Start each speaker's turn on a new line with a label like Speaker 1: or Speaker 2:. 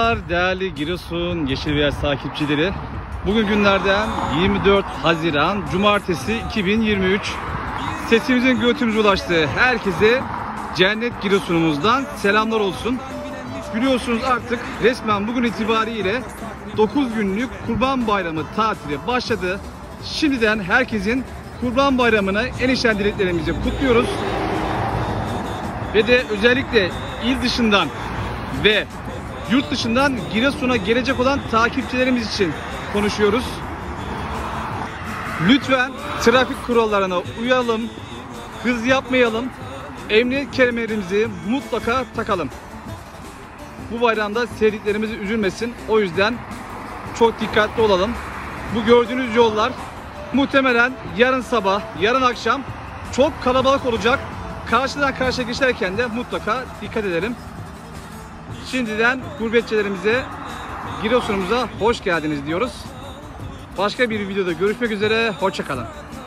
Speaker 1: Selamlar değerli Giresun Yeşil Beyaz takipçileri. Bugün günlerden 24 Haziran Cumartesi 2023. Sesimizin göğtümüze ulaştığı herkese Cennet Giresun'umuzdan selamlar olsun. Biliyorsunuz artık resmen bugün itibariyle 9 günlük Kurban Bayramı tatili başladı. Şimdiden herkesin Kurban Bayramı'na en içten dileklerimizi kutluyoruz. Ve de özellikle il dışından ve yurt dışından Giresun'a gelecek olan takipçilerimiz için konuşuyoruz. Lütfen trafik kurallarına uyalım, hız yapmayalım, emniyet kemerlerimizi mutlaka takalım. Bu bayramda sevdiklerimiz üzülmesin. O yüzden çok dikkatli olalım. Bu gördüğünüz yollar muhtemelen yarın sabah, yarın akşam çok kalabalık olacak. Karşıdan karşıya geçerken de mutlaka dikkat edelim. Şimdiden gurbetçilerimize, Giresun'umuza hoş geldiniz diyoruz. Başka bir videoda görüşmek üzere, hoşça kalın.